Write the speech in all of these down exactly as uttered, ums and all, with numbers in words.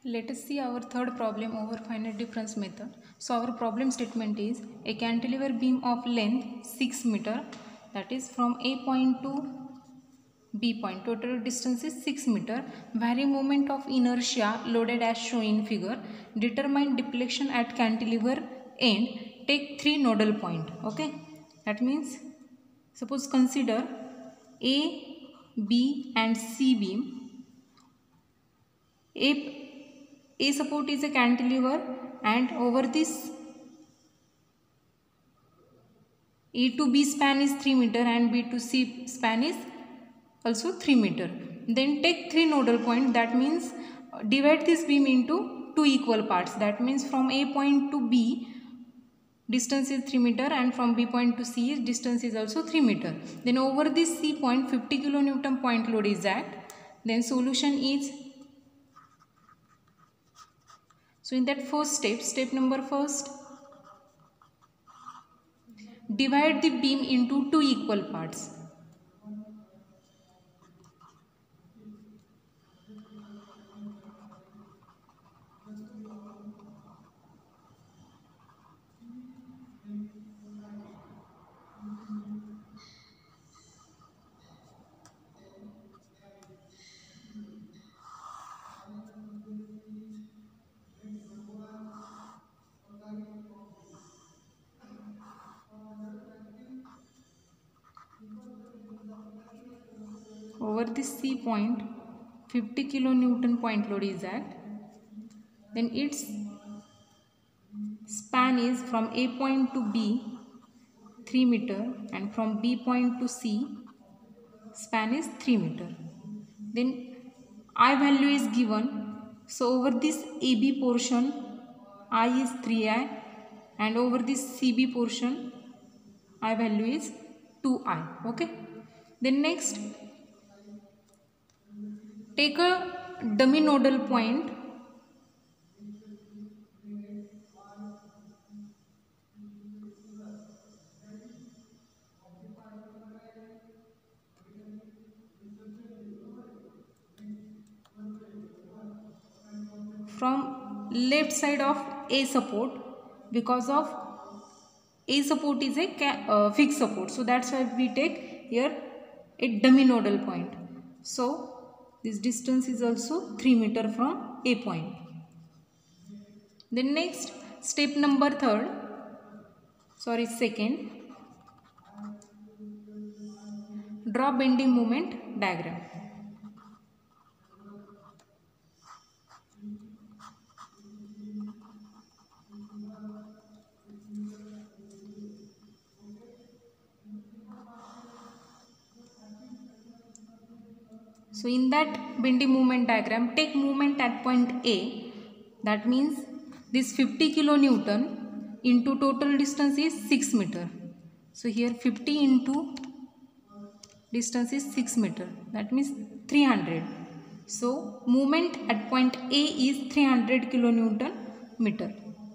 Let us see our third problem over finite difference method. So our problem statement is a cantilever beam of length six meter, that is from A point to B point, total distance is six meter, varying moment of inertia loaded as shown in figure, determine deflection at cantilever end, take three nodal point. Okay, that means suppose consider A, B and C beam. A A support is a cantilever and over this A to B span is three meter and B to C span is also three meter. Then take three nodal points, that means divide this beam into two equal parts. That means from A point to B distance is three meter and from B point to C distance is also three meter. Then over this C point fifty kilonewton point load is act. Then solution is, so in that first step, step number first, divide the beam into two equal parts. Over this C point fifty kilonewton point load is act. Then its span is from A point to B three meter and from B point to C span is three meter. Then I value is given, so over this A B portion I is three I and over this C B portion I value is two I. Okay. Then next, take a dummy nodal point from left side of A support, because of A support is a uh, fixed support, so that's why we take here a dummy nodal point. So this distance is also three meter from A point. Then next, step number third, sorry second, draw bending moment diagram. So in that bending moment diagram, take moment at point A, that means this fifty kilonewton into total distance is six meter. So here fifty into distance is six meter, that means three hundred. So moment at point A is three hundred kilonewton meter.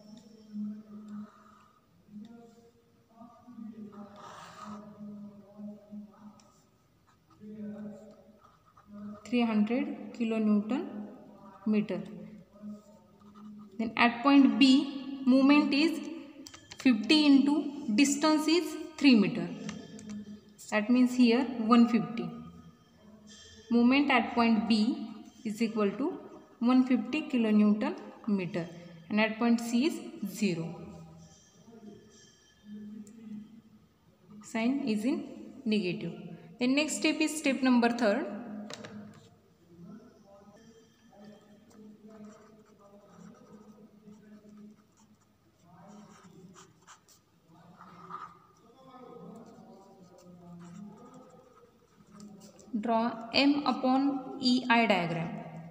three hundred kilonewton meter. Then at point B, moment is fifty into distance is three meter. That means here one hundred fifty. Moment at point B is equal to one hundred fifty kilonewton meter and at point C is zero. Sign is in negative. Then next step is step number third. Draw M upon E I diagram.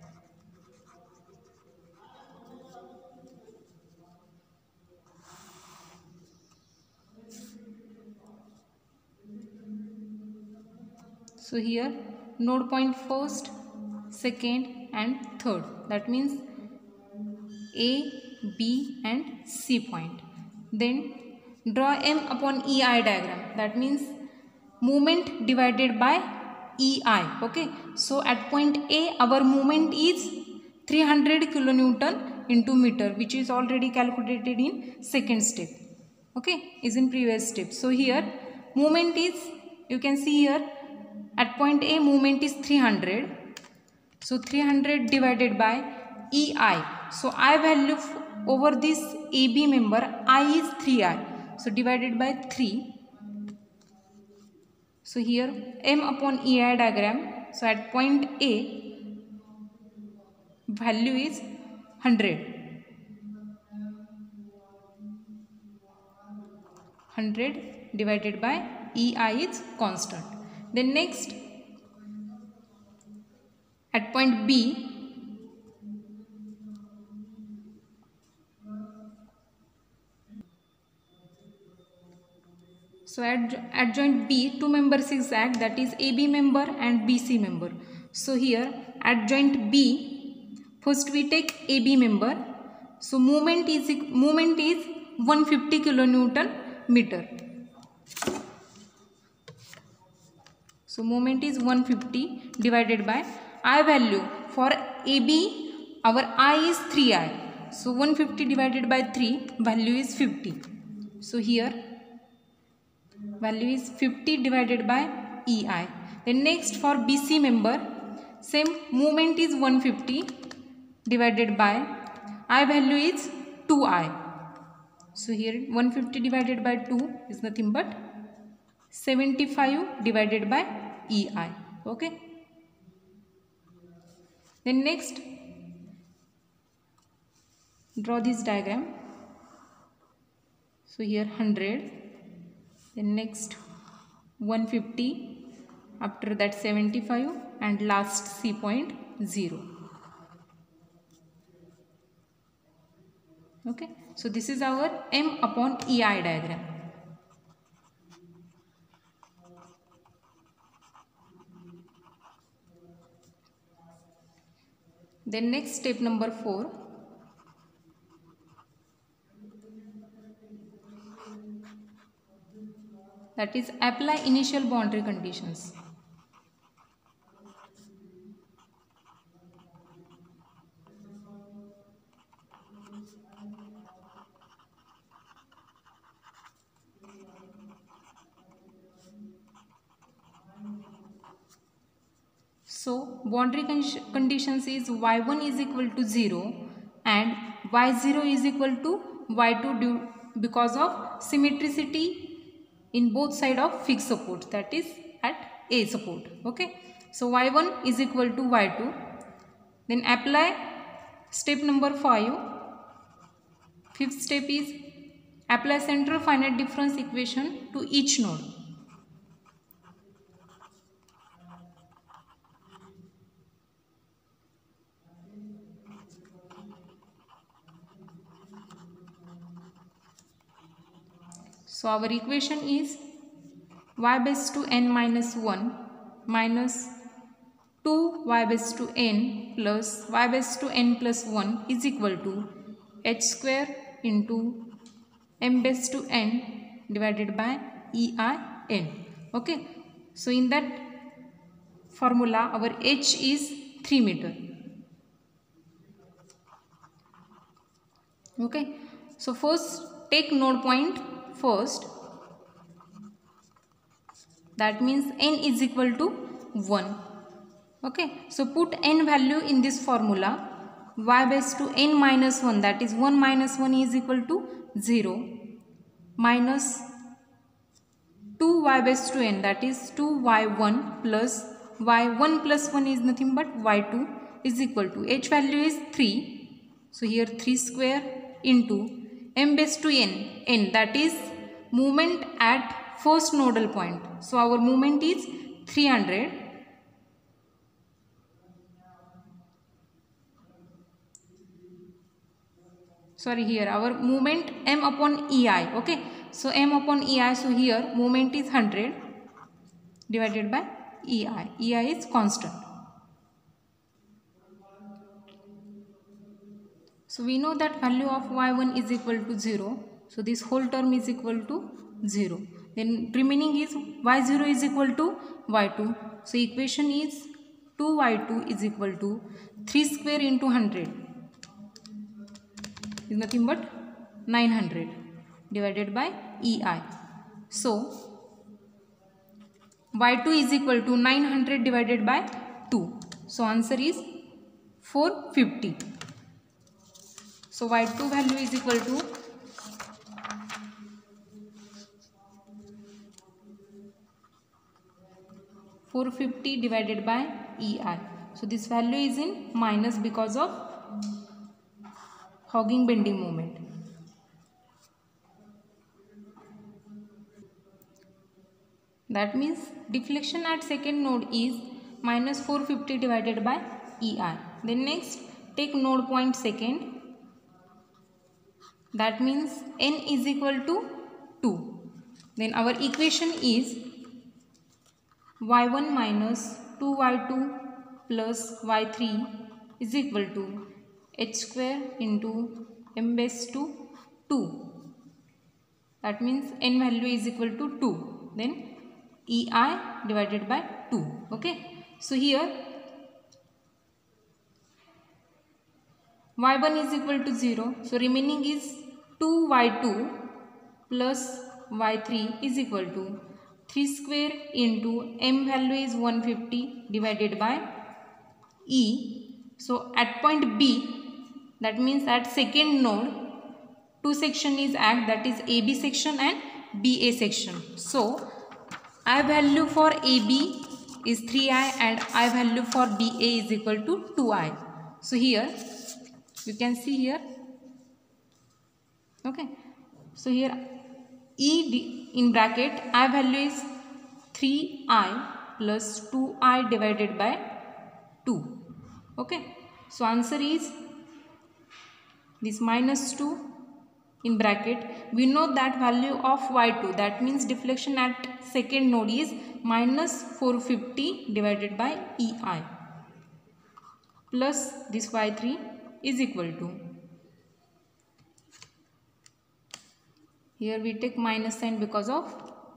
So here node point first, second and third, that means A, B and C point. Then draw M upon E I diagram, that means moment divided by E I. Okay, so at point A our moment is three hundred kilonewton into meter, which is already calculated in second step. Okay, is in previous step. So here moment is, you can see here at point A moment is three hundred. So three hundred divided by E I. So I value over this A B member, I is three I. So divided by three. So here M upon E I diagram. So at point A value is one hundred. one hundred divided by E I is constant. Then next at point B, so at adjoint B, two members is act, that is A B member and B C member. So here adjoint B, first we take A B member. So moment is moment is one hundred fifty kilonewton meter. So moment is one hundred fifty divided by I value for A B, our I is three I. So one hundred fifty divided by three, value is fifty. So here value is fifty divided by E I. Then next for B C member, same moment is one hundred fifty divided by I value is two I. So here one hundred fifty divided by two is nothing but seventy-five divided by E I. Okay. Then next draw this diagram. So here one hundred. Then next one hundred fifty, after that seventy-five, and last C point zero. Okay, so this is our M upon E I diagram. Then next step number four. That is apply initial boundary conditions. So boundary con conditions is y one is equal to zero and y zero is equal to y two due because of symmetricity in both side of fixed support, that is at A support. Okay, so y one is equal to y two. Then apply step number five. Fifth step is apply central finite difference equation to each node. So our equation is y base to n minus one minus two y base to n plus y base to n plus one is equal to h square into m base to n divided by E I n. Okay, so in that formula our h is three meter. Okay, so first take node point first, that means n is equal to one. Okay, so put n value in this formula, y base to n minus one, that is one minus one is equal to zero, minus two y base to n, that is two y one plus y one plus one is nothing but y two is equal to h value is three. So here three square into m base to n, n that is moment at first nodal point. So our moment is three hundred. Sorry, here our moment m upon E I. Okay, so m upon E I. So here moment is one hundred divided by E I. E I is constant. So we know that value of y one is equal to zero. So this whole term is equal to zero. Then remaining is y zero is equal to y two. So equation is two y two is equal to three square into one hundred is nothing but nine hundred divided by E I. So Y two is equal to nine hundred divided by two. So answer is four hundred fifty. So Y two value is equal to four hundred fifty divided by E I. So this value is in minus because of hogging bending moment. That means deflection at second node is minus four hundred fifty divided by E I. Then next take node point second. That means n is equal to two. Then our equation is y one minus two y two plus y three is equal to h square into m base to two. That means n value is equal to two. Then E I divided by two. Okay. So here y one is equal to zero. So remaining is two y two plus y three is equal to three square into m value is one hundred fifty divided by E. So at point B, that means at second node, two section is act, that is A B section and B A section. So I value for A B is three i and I value for B A is equal to two i. So here you can see here. Okay. So here E D in bracket I value is three i plus two i divided by two. Okay. So answer is this minus two in bracket. We know that value of y two, that means deflection at second node is minus four hundred fifty divided by E I plus this y three is equal to, here we take minus sign because of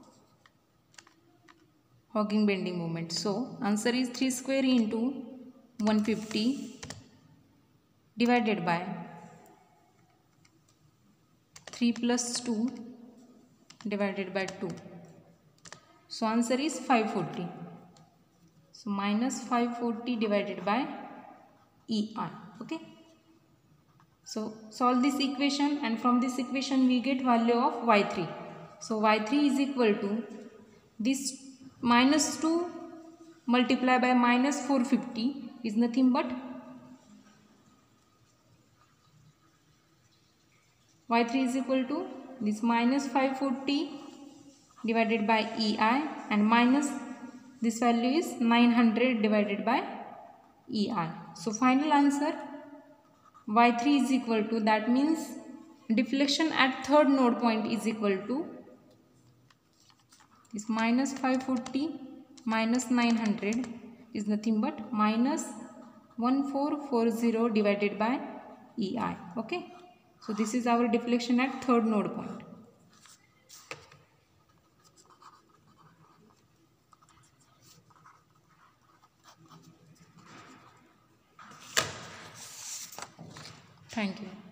hogging bending moment. So answer is three square into one hundred fifty divided by three plus two divided by two. So answer is five hundred forty. So minus five hundred forty divided by E I. Okay. So solve this equation and from this equation we get value of y three. So y three is equal to this minus two multiplied by minus four hundred fifty is nothing but y three is equal to this minus five hundred forty divided by E I and minus this value is nine hundred divided by E I. So final answer y three is equal to, that means deflection at third node point is equal to this minus five hundred forty minus nine hundred is nothing but minus one four four zero divided by E I. Okay. So this is our deflection at third node point. Thank you.